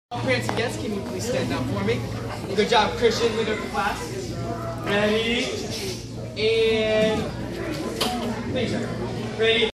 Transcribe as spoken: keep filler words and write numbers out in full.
Parents and guests, can you please stand up for me? Good job, Christian, leader of the class. Ready? And... Ready?